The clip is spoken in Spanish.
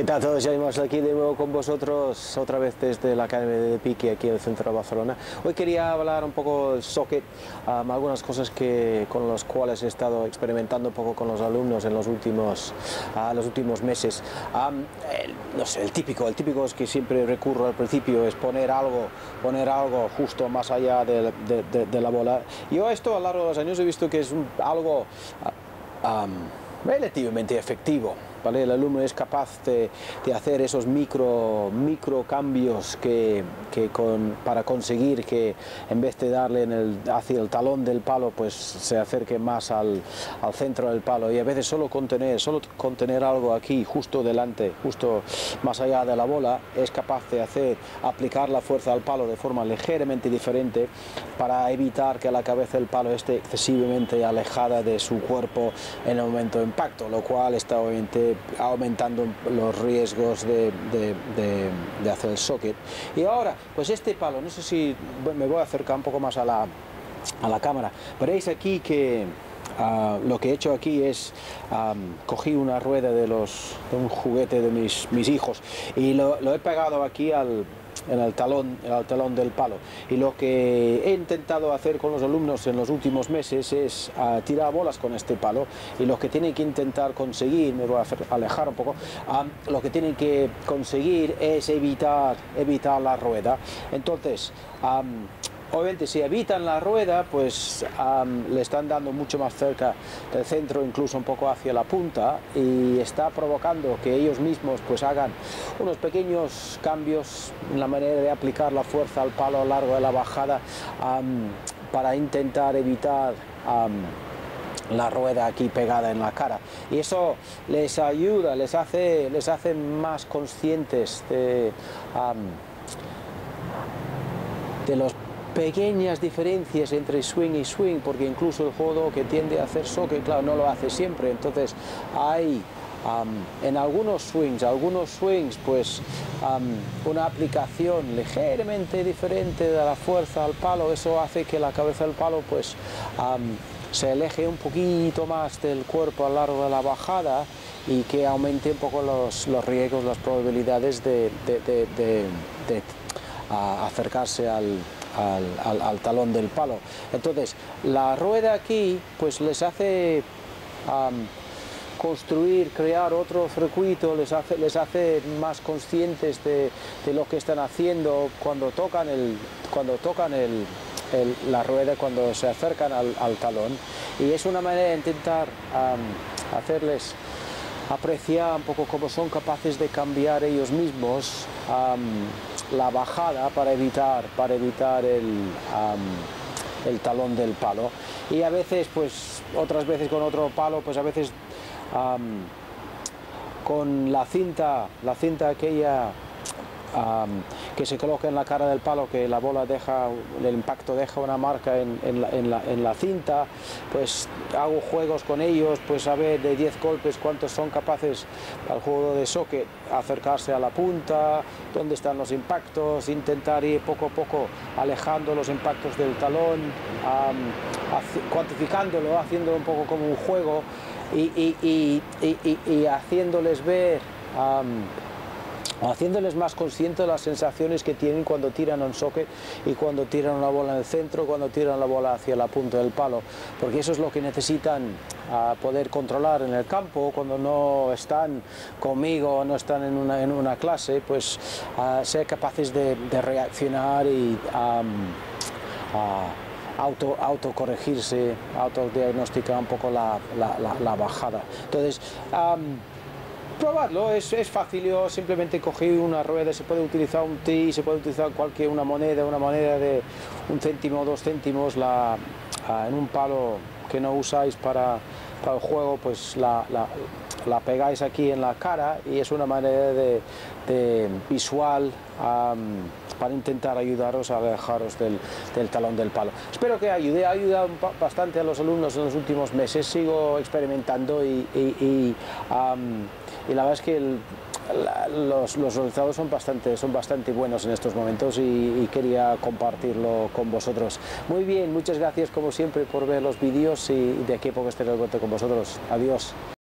¿Qué tal todos? Ya estamos aquí de nuevo con vosotros, otra vez desde la Academia de Pique aquí en el centro de Barcelona. Hoy quería hablar un poco del socket, algunas cosas con las cuales he estado experimentando un poco con los alumnos en los últimos meses. No sé, el típico es que siempre recurro al principio, es poner algo justo más allá de la bola. Yo esto a lo largo de los años he visto que es algo relativamente efectivo, ¿vale? El alumno es capaz de hacer esos micro cambios para conseguir que en vez de darle hacia el talón del palo, pues se acerque más al centro del palo, y a veces solo contener algo aquí justo delante, justo más allá de la bola, es capaz de aplicar la fuerza al palo de forma ligeramente diferente para evitar que la cabeza del palo esté excesivamente alejada de su cuerpo en el momento de impacto, lo cual está obviamente aumentando los riesgos de hacer el socket. Y ahora, pues este palo, no sé si me voy a acercar un poco más a la cámara, veréis aquí que lo que he hecho aquí es cogí una rueda de un juguete de mis hijos y lo he pegado aquí en el talón del palo, y lo que he intentado hacer con los alumnos en los últimos meses es tirar bolas con este palo, y lo que tienen que intentar conseguir, me voy a alejar un poco, lo que tienen que conseguir es evitar la rueda. Entonces, obviamente si evitan la rueda, pues le están dando mucho más cerca del centro, incluso un poco hacia la punta, y está provocando que ellos mismos pues hagan unos pequeños cambios en la manera de aplicar la fuerza al palo a lo largo de la bajada, para intentar evitar la rueda aquí pegada en la cara, y eso les ayuda, les hace más conscientes de los pequeñas diferencias entre swing y swing, porque incluso el jugador que tiende a hacer socket, claro, no lo hace siempre. Entonces hay en algunos swings pues una aplicación ligeramente diferente de la fuerza al palo. Eso hace que la cabeza del palo pues se aleje un poquito más del cuerpo a lo largo de la bajada, y que aumente un poco los riesgos, las probabilidades de acercarse al talón del palo. Entonces la rueda aquí pues les hace crear otro circuito, les hace más conscientes de lo que están haciendo cuando tocan la rueda, cuando se acercan al talón, y es una manera de intentar hacerles apreciar un poco cómo son capaces de cambiar ellos mismos la bajada para evitar el talón del palo. Y a veces, pues otras veces con otro palo, pues a veces con la cinta aquella que se coloca en la cara del palo, que la bola el impacto deja una marca en la cinta, pues hago juegos con ellos, pues a ver de 10 golpes cuántos son capaces al juego de socket acercarse a la punta, dónde están los impactos, intentar ir poco a poco alejando los impactos del talón, cuantificándolo, haciéndolo un poco como un juego, y haciéndoles ver, haciéndoles más conscientes de las sensaciones que tienen cuando tiran un socket y cuando tiran una bola en el centro, cuando tiran la bola hacia la punta del palo, porque eso es lo que necesitan poder controlar en el campo cuando no están conmigo o no están en una clase, pues ser capaces de reaccionar y autocorregirse, autodiagnosticar un poco la bajada. Entonces, probarlo, es fácil. Yo simplemente cogí una rueda, se puede utilizar un tee, se puede utilizar una moneda de 1 céntimo o 2 céntimos, en un palo que no usáis para el juego, pues la pegáis aquí en la cara, y es una manera de visual para intentar ayudaros a alejaros del talón del palo. Espero que ayude. Ha ayudado bastante a los alumnos en los últimos meses. Sigo experimentando y la verdad es que los resultados son bastante buenos en estos momentos, y quería compartirlo con vosotros. Muy bien, muchas gracias como siempre por ver los vídeos, y de aquí a poco estaré de vuelta con vosotros. Adiós.